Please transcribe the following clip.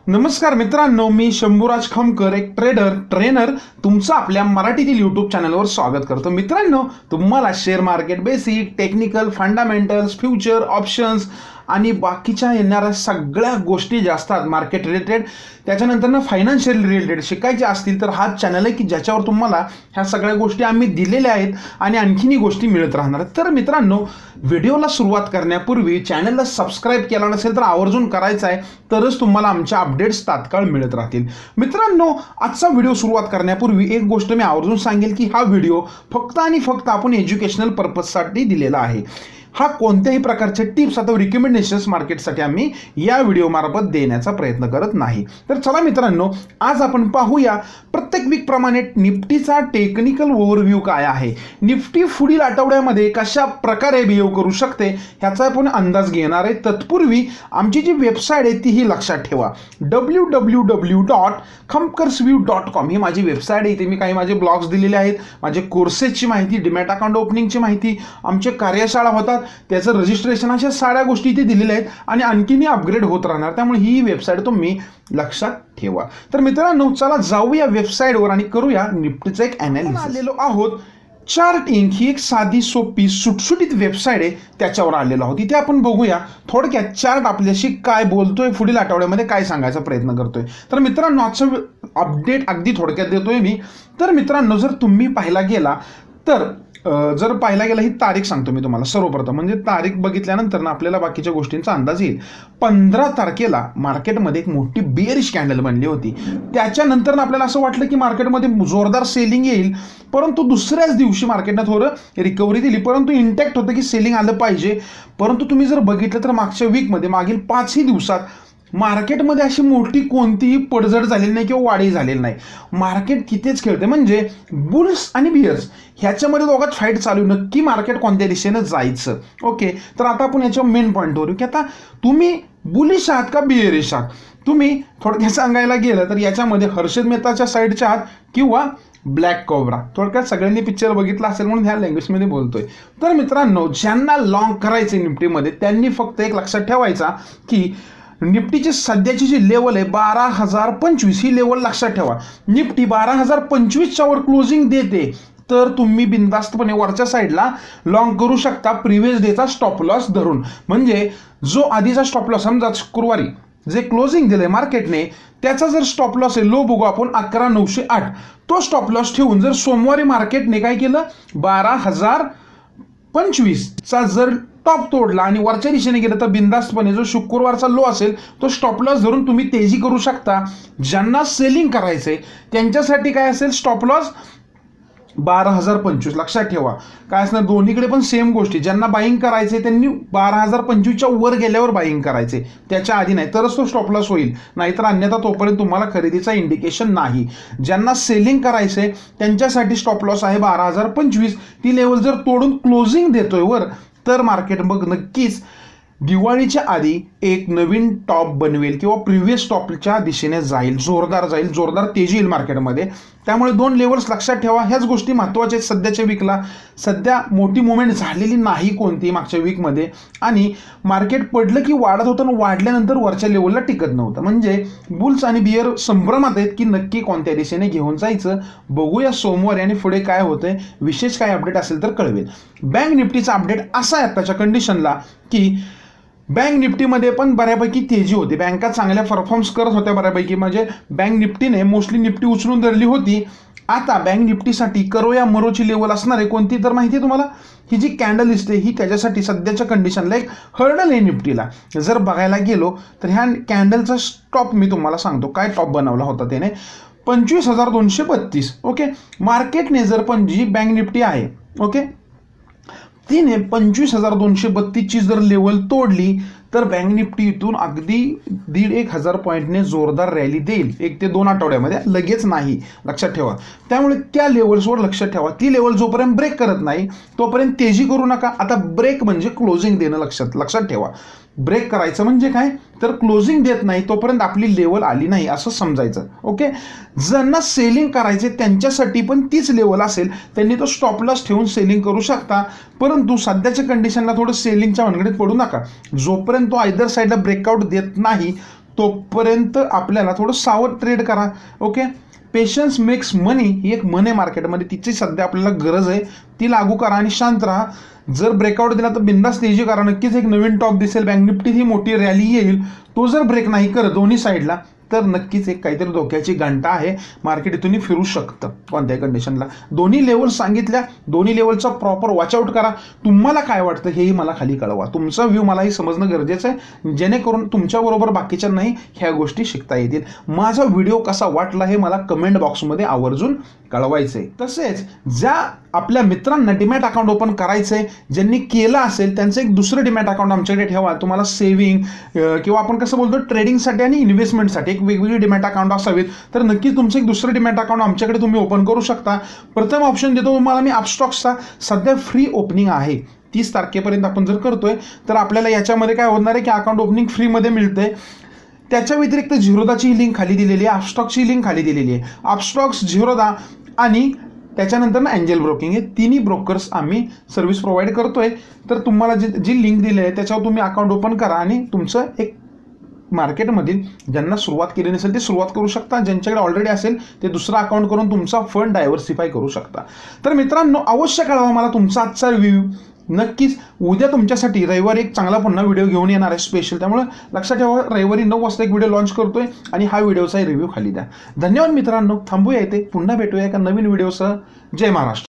नमस्कार मित्रांनो, मी शंभूराज खमकर, एक ट्रेनर तुमचं आपल्या मराठीतील यूट्यूब चॅनलवर स्वागत करतो। मित्रांनो, तुम्हाला share market basic, technical, fundamentals, future, options आणि बाकीच्या येणाऱ्या सगळ्या गोष्टी ज्या असतात मार्केट रिलेटेड, त्याच्यानंतर फायनान्शियल रिलेटेड शिकायच्या असतील तर हा चॅनल आहे की ज्याच्यावर तुम्हाला ह्या सगळ्या गोष्टी आम्ही दिलेल्या आहेत आणि आणखीनही गोष्टी मिळत राहणार। तर मित्रांनो, व्हिडिओला सुरुवात करण्यापूर्वी चॅनलला सबस्क्राईब केला नसेल तर आवर्जून करायचं आहे, तरच तुम्हाला आमच्या अपडेट्स तात्काळ मिळत राहतील। मित्रांनो, आजचा व्हिडिओ सुरुवात करण्यापूर्वी एक गोष्ट मी आवर्जून सांगेल की हा व्हिडिओ फक्त आणि फक्त आपण एज्युकेशनल पर्पजसाठी दिलेला आहे। हा कोणत्याही प्रकारचे टिप्स अथवा रिकमेंडेशन्स मार्केटसाठी आम्ही या व्हिडिओ मार्फत देण्याचा प्रयत्न करत नाही। तर चला मित्रांनो, आज आपण पाहूया प्रत्येक वीक प्रमाणे निफ्टीचा टेक्निकल ओव्हरव्ह्यू काय आहे, निफ्टी पुढील आठवड्यामध्ये कशा प्रकारे बिहेव करू शकते ह्याचा आपण अंदाज घेणार आहे। तत्पूर्वी आमची जी वेबसाईट आहे तीही लक्षात ठेवा, www.khamkarsview.com ही माझी वेबसाईट आहे। इथे मी काही माझे ब्लॉग्स दिलेले आहेत, माझे कोर्सेसची माहिती, डीमॅट अकाउंट ओपनिंगची माहिती, आमचे कार्यशाळा होतात त्याचं रजिस्ट्रेशन, अशा साऱ्या गोष्टी इथे दिलेल्या आहेत आणि आणखीनही अपग्रेड होत राहणार। त्यामुळे ही वेबसाईट तुम्ही लक्षात ठेवा। तर मित्रांनो, चला जाऊया वेबसाईटवर आणि करूया निफ्टीचं एक ॲनालिसिस। आलेलो आहोत चार्ट इंक ही एक साधी सोपी सुटसुटीत वेबसाईट आहे, त्याच्यावर आलेलो आहोत। इथे आपण बघूया थोडक्यात चार्ट आपल्याशी काय बोलतोय, पुढील आठवड्यामध्ये काय सांगायचा प्रयत्न करतोय। तर मित्रांनो, आजचं अपडेट अगदी थोडक्यात देतोय मी। तर मित्रांनो, जर तुम्ही पाहिला गेला तर ही तारीख सांगतो मी तुम्हाला सर्वप्रथम, म्हणजे तारीख बघितल्यानंतर ना आपल्याला बाकीच्या गोष्टींचा अंदाज येईल। 15 तारखेला मार्केटमध्ये एक मोठी बेअरिश कॅन्डल बनली होती, त्याच्यानंतर आपल्याला असं वाटलं की मार्केटमध्ये जोरदार सेलिंग येईल, परंतु दुसऱ्याच दिवशी मार्केटने थोडं रिकव्हरी दिली, परंतु इंटॅक्ट होतं की सेलिंग आलं पाहिजे। परंतु तुम्ही जर बघितलं तर मागच्या वीकमध्ये, मागील 5ही दिवसात मार्केटमध्ये अशी मोठी कोणतीही पडझड झालेली नाही किंवा वाढही झालेली नाही। मार्केट कितीच खेळते, म्हणजे बुल्स आणि बियर्स ह्याच्यामध्ये दोघात फाईट चालू, नक्की मार्केट कोणत्या दिशेने जायचं। ओके, तर आता आपण याच्या मेन पॉईंटवर की आता तुम्ही बुलिश आहात का बियरिश आहात। तुम्ही थोडक्यात सांगायला गेलं तर याच्यामध्ये हर्षद मेहताच्या साईडच्या आहात किंवा ब्लॅक कोब्रा, थोडक्यात सगळ्यांनी पिक्चर बघितला असेल म्हणून ह्या लँग्वेजमध्ये बोलतोय। तर मित्रांनो, ज्यांना लॉंग करायचे निफ्टीमध्ये त्यांनी फक्त एक लक्षात ठेवायचा की निफ्टीची सध्याची जी लेवल आहे 12,025 ही लेवल लक्षात ठेवा। निफ्टी 12,025च्या वर क्लोजिंग देते तर तुम्ही बिनधास्तपणे वरच्या साईडला लॉंग करू शकता, प्रिव्हियस डेचा स्टॉप लॉस धरून। म्हणजे जो आधीचा स्टॉप लॉस, समजा शुक्रवारी जे क्लोजिंग दिलंय मार्केटने त्याचा जर स्टॉप लॉस आहे, लो बघू आपण 11,908, तो स्टॉप लॉस ठेवून जर सोमवारी मार्केटने काय केलं 12,025चा जर टॉप तोडला आणि वरच्या दिशेने गेलं तर बिंदास्तपणे जो शुक्रवारचा लो असेल तो स्टॉप लॉस धरून तुम्ही तेजी करू शकता। ज्यांना सेलिंग करायचंय त्यांच्यासाठी काय असेल, स्टॉप लॉस 12,025 लक्षात ठेवा। काय असणार, दोन्हीकडे पण सेम गोष्टी, ज्यांना बाईंग करायचे त्यांनी 12,025च्या वर गेल्यावर बाईंग करायचे, त्याच्या आधी नाही, तरच तो स्टॉप लॉस होईल, नाहीतर अन्यथा तोपर्यंत तुम्हाला खरेदीचा इंडिकेशन नाही। ज्यांना सेलिंग करायचंय त्यांच्यासाठी स्टॉप लॉस आहे 12,025, ती लेवल जर तोडून क्लोजिंग देतोय वर तर मार्केट मग नक्कीच दिवाळीच्या आधी एक नवीन टॉप बनवेल किंवा प्रिव्हियस टॉपच्या दिशेने जाईल, जोरदार तेजी येईल मार्केटमध्ये। त्यामुळे दोन लेवल्स लक्षात ठेवा, ह्याच गोष्टी महत्त्वाच्या आहेत। सध्याच्या वीकला सध्या मोठी मुवमेंट झालेली नाही कोणती मागच्या वीकमध्ये, आणि मार्केट पडलं की वाढत होतं आणि वाढल्यानंतर वरच्या लेवलला टिकत नव्हतं। म्हणजे बुल्स आणि बियर संभ्रमात आहेत की नक्की कोणत्या दिशेने घेऊन जायचं। बघूया सोमवारी आणि पुढे काय होतंय, विशेष काय अपडेट असेल तर कळवेल। बँक निफ्टीचा अपडेट असा आहे आताच्या कंडिशनला की बँक निफ्टीमध्ये पण बऱ्यापैकी तेजी होती, बँका चांगल्या परफॉर्म्स करत होत्या बऱ्यापैकी, म्हणजे बँक निफ्टीने मोस्टली निफ्टी उचलून धरली होती। आता बँक निफ्टीसाठी करो या मरोची लेवल असणार आहे कोणती तर माहिती आहे तुम्हाला, ही जी कॅन्डल दिसते ही त्याच्यासाठी सध्याच्या कंडिशनला एक हर्डल आहे निफ्टीला। जर बघायला गेलो तर ह्या कॅन्डलचा स्टॉप मी तुम्हाला सांगतो, काय टॉप बनवला होता त्याने 25,232। ओके, मार्केटने जर पण जी बँक निफ्टी आहे, ओके, तिने 25,232ची जर लेवल तोडली तर बँक निफ्टी इथून अगदी 1,500 पॉईंटने जोरदार रॅली देईल 1 ते 2 आठवड्यामध्ये, लगेच नाही, लक्षात ठेवा। त्यामुळे त्या लेवल्सवर लक्षात ठेवा, ती लेवल जोपर्यंत ब्रेक करत नाही तोपर्यंत तेजी करू नका। आता ब्रेक म्हणजे क्लोजिंग देणं, लक्षात ठेवा। ब्रेक करायचं म्हणजे काय तर क्लोजिंग देत नाही तोपर्यंत आपली लेवल आली नाही असं समजायचं। ओके, ज्यांना सेलिंग करायचे त्यांच्यासाठी पण तीच लेवल असेल, त्यांनी तो स्टॉप लॉस ठेवून सेलिंग करू शकता, परंतु सध्याच्या कंडिशनला थोडं सेलिंगच्या भानगडीत पडू नका। जोपर्यंत तो आयदर साईडला ब्रेकआउट देत नाही तोपर्यंत आपल्याला थोडं सावध ट्रेड करा. ओके, पेशन्स मेक्स मनी ही एक म्हण आहे मार्केटमध्ये, तिची सध्या आपल्याला गरज आहे, ती लागू करा आणि शांत राहा. जर ब्रेकआउट दिला तर बिंदास तेजी करा, नक्कीच एक नवीन टॉप दिसेल, बँक निफ्टी ही मोठी रॅली येईल. तो जर ब्रेक नाही करत दोन्ही साईडला तर नक्कीच एक काहीतरी धोक्याची घंटा आहे, मार्केट इथून फिरू शकतं कोणत्याही कंडिशनला. दोन्ही लेवल सांगितल्या, दोन्ही लेवलचा प्रॉपर वॉचआउट करा. तुम्हाला काय वाटतं हेही मला खाली कळवा, तुमचा व्ह्यू मलाही समजणं गरजेचं आहे, जेणेकरून तुमच्याबरोबर बाकीच्यांनाही ह्या गोष्टी शिकता येतील. माझा व्हिडिओ कसा वाटला हे मला कमेंट बॉक्समध्ये आवर्जून कळवायचं आहे. तसेच ज्या आपल्या मित्रांना डीमॅट अकाउंट ओपन करायचं आहे, ज्यांनी केलं असेल त्यांचं एक दुसरं डीमॅट अकाउंट आमच्याकडे ठेवा. तुम्हाला सेव्हिंग किंवा आपण कसं बोलतो ट्रेडिंगसाठी आणि इन्व्हेस्टमेंटसाठी एक वेगवेगळी डीमॅट अकाउंट असावीत, तर नक्कीच तुमचं एक दुसरं डीमॅट अकाउंट आमच्याकडे तुम्ही ओपन करू शकता. प्रथम ऑप्शन देतो तुम्हाला मी अपस्टॉक्सचा, सध्या फ्री ओपनिंग आहे 30 तारखेपर्यंत. आपण जर करतोय तर आपल्याला याच्यामध्ये काय होणार आहे की अकाउंट ओपनिंग फ्रीमध्ये मिळते. त्याच्या व्यतिरिक्त झिरोदाची लिंक खाली दिलेली आहे, अपस्टॉक्सची लिंक खाली दिलेली आहे. अपस्टॉक्स, झिरोदा आणि त्याच्यानंतर ना एंजल ब्रोकिंग, हे तिन्ही ब्रोकर्स आम्ही सर्व्हिस प्रोव्हाइड करतोय. तर तुम्हाला जी लिंक दिली आहे त्याच्यावर तुम्ही अकाउंट ओपन करा आणि तुमचं एक मार्केटमधील ज्यांना सुरुवात केली नसेल ते सुरुवात करू शकता, ज्यांच्याकडे ऑलरेडी असेल ते दुसरं अकाउंट करून तुमचा फंड डायव्हर्सिफाय करू शकता. तर मित्रांनो, अवश्य कळवा मला तुमचा आजचा रिव्ह्यू. नक्कीच उद्या तुमच्यासाठी रविवारी एक चांगला पुन्हा व्हिडिओ घेऊन येणार आहे स्पेशल, त्यामुळे लक्षात ठेवा रविवारी 9 वाजता एक व्हिडिओ लॉन्च करतोय आणि हा व्हिडिओचा रिव्ह्यू खाली द्या. धन्यवाद मित्रांनो, थांबूया इथे, पुन्हा भेटूया एका नवीन व्हिडिओसह. जय महाराष्ट्र.